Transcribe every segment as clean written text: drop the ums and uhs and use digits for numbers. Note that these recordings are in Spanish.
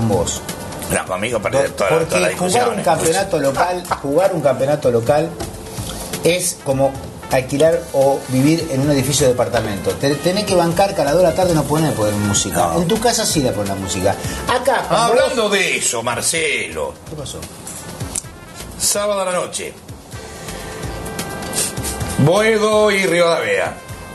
vos. No, conmigo perder toda la Porque discusión. jugar un campeonato local es como alquilar o vivir en un edificio de departamento. Tenés que bancar que a las 2 de la tarde no poner música. No. En tu casa sí le pones la música. Acá, Hablando de eso, Marcelo. ¿Qué pasó? Sábado a la noche. Boedo y Rivadavia.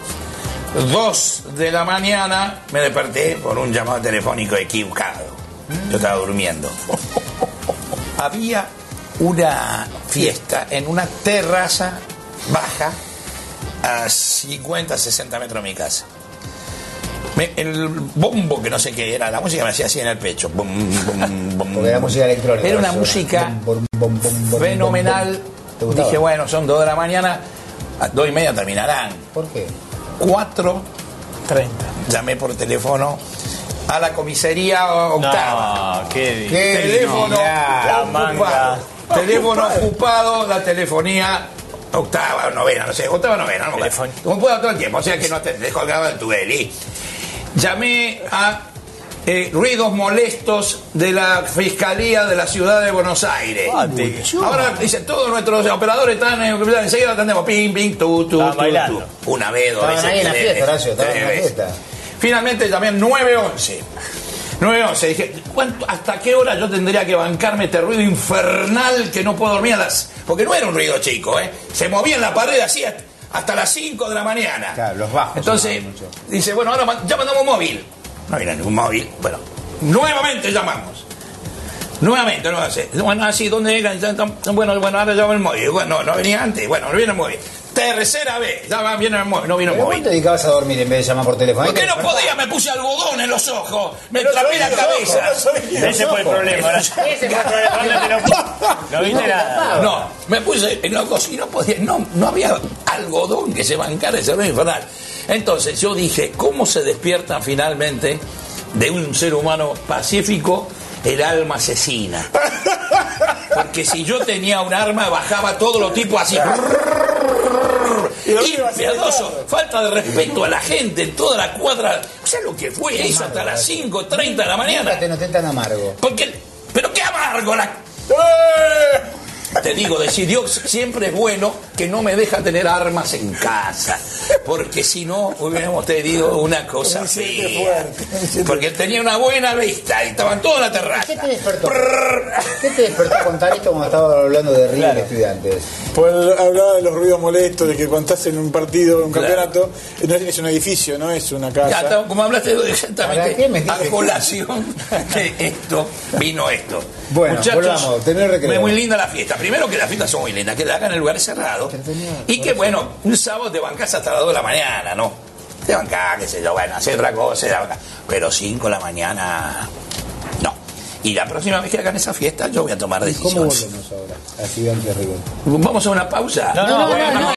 2 de la mañana me desperté por un llamado telefónico equivocado. Yo estaba durmiendo. Había una fiesta en una terraza baja a 50, 60 metros de mi casa. El bombo, que no sé qué era, la música me hacía así en el pecho. Bum, bum, bum, Porque era música electrónica. era una música fenomenal. Dije, bueno, son 2 de la mañana, a 2 y media terminarán. ¿Por qué? 4:30. Llamé por teléfono a la comisaría octava. No, qué Teléfono la manga. ocupado. Teléfono ocupado, la telefonía octava, novena, no sé, octava, novena, no me acuerdo. Como puedo todo el tiempo, o sea que no te descolgaba el tubeli. Llamé a ruidos molestos de la Fiscalía de la Ciudad de Buenos Aires. Ahora dice, todos nuestros operadores están enseguida atendemos, ping, ping, tu. Una vez, dos veces. Estaban ahí en la fiesta, Horacio, estaban en la fiesta. Finalmente llamé al 911. 911, dije, ¿hasta qué hora yo tendría que bancarme este ruido infernal que no puedo dormir porque no era un ruido chico, se movía en la pared así hasta las 5 de la mañana. Claro, los bajos. Entonces, dice, bueno, ahora ya mandamos móvil. No viene ningún móvil. Bueno, nuevamente llamamos. Nuevamente, bueno, así, ¿dónde era? Bueno, ahora llamo el móvil. Bueno, no venía antes, bueno, no viene el móvil. Tercera vez, ya viene el móvil, no vino el móvil. ¿Cómo te dedicabas a dormir en vez de llamar por teléfono? ¿Por qué no podía? Me puse algodón en los ojos, me tapé la cabeza. Ese fue el problema. Ese fue el problema. No viste nada. No, me puse en los ojos y no podía, no había algodón que se bancara ese ruido infernal. Entonces yo dije, ¿cómo se despiertan finalmente de un ser humano pacífico el alma asesina? Porque si yo tenía un arma, bajaba todos los tipos así. Impiadoso, falta de respeto a la gente en toda la cuadra. O sea, lo que fue eso hasta las 5:30 de la mañana. Te noté tan amargo. Pero qué amargo Te digo, decir, Dios siempre es bueno que no me deja tener armas en casa, porque si no hubiéramos tenido una cosa fea. Porque él tenía una buena vista y estaban todos en la terraza. ¿Qué te despertó? ¿Qué te despertó contar esto cuando estaba hablando de River y Estudiantes? Pues hablaba de los ruidos molestos, de que cuando estás en un partido, en un campeonato, no es un edificio, no es una casa. Ya, como hablaste exactamente, a colación de esto, vino esto. Bueno, muchachos, volvamos, tener recreo. Muy linda la fiesta. Primero que las fiestas son muy lindas, que la hagan en lugares cerrados. Y que bueno, un sábado te bancás hasta las 2 de la mañana, ¿no? Te bancás, qué sé yo, bueno, hacer otra cosa, pero 5 de la mañana, no. Y la próxima vez que hagan esa fiesta, yo voy a tomar decisiones. ¿Cómo volvemos ahora a Estudiantes River? Vamos a una pausa. No.